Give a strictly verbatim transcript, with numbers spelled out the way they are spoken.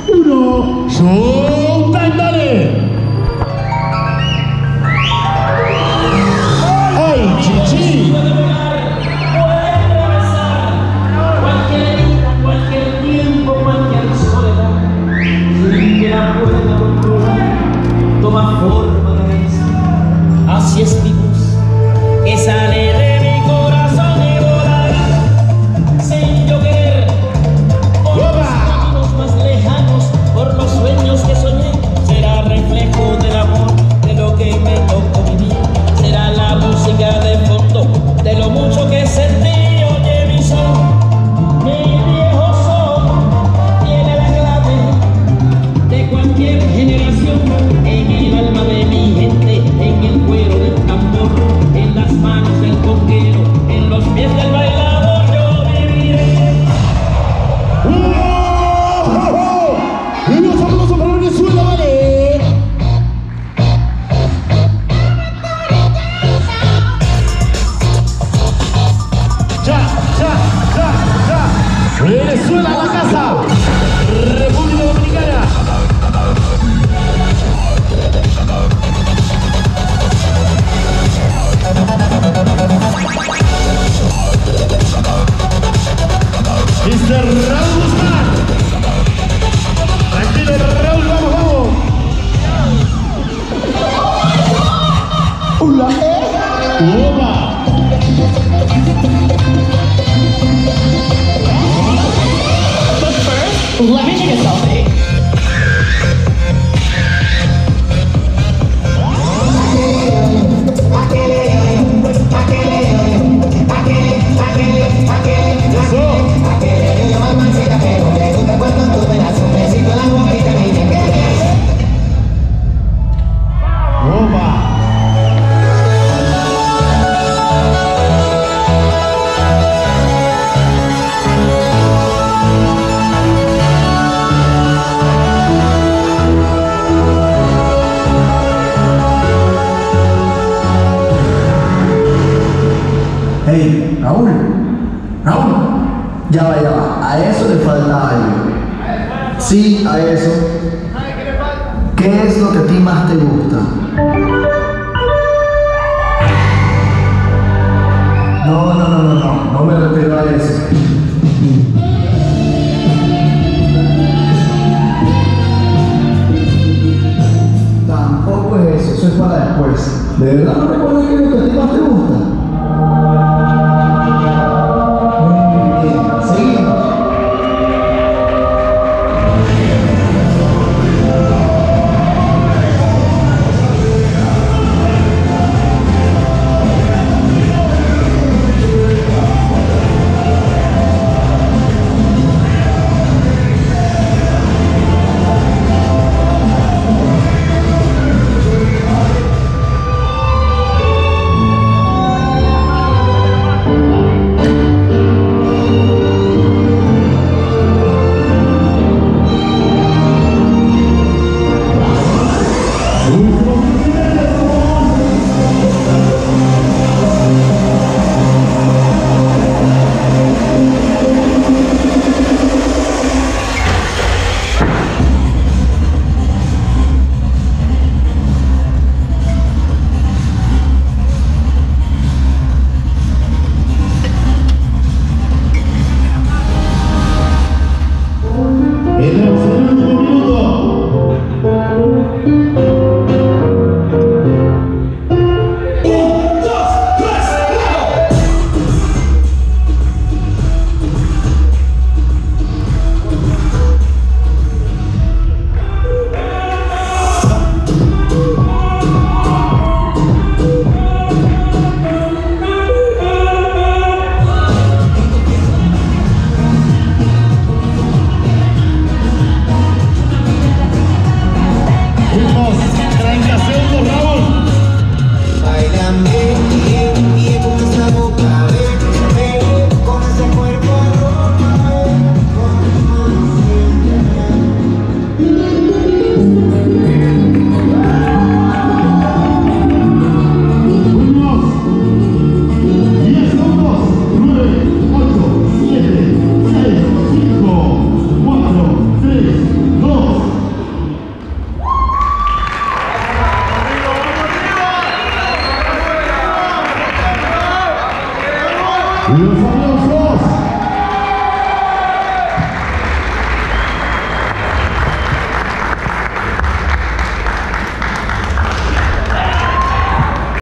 uno. ¡Showtime, dale! ¡Ay, chichi! Toma forma de vencer. Así es mi voz, que sale de mi corazón y volará sin yo querer por los caminos más lejanos, por los sueños que soñé. Será reflejo del amor, de lo que me tocó vivir. Será la música de fondo, de lo mucho que sentí. Oye mi son, mi viejo son, tiene la clave de cualquier generación. En el alma de mi gente, en el cuero del tambor, en las manos del conguero, en los pies del bailador, yo viviré. ¡Oh! Y los aplausos para Venezuela, vale. Ya, ya, ya, ya. Venezuela a la casa. República Dominicana. mister Raúl Guzmán. Tranquilo, Raúl, vamos, vamos. ¡Hola, eh! ¡Opa! But first, let me take a selfie. Hey, Raúl, Raúl, ya va, ya va, a eso le falta algo. Sí, a eso. ¿Qué es lo que a ti más te gusta? No, no, no, no, no, no me refiero a eso. Tampoco es eso, eso es para después. ¿De verdad no recuerdas qué es lo que a ti más te gusta? Y los aplausos.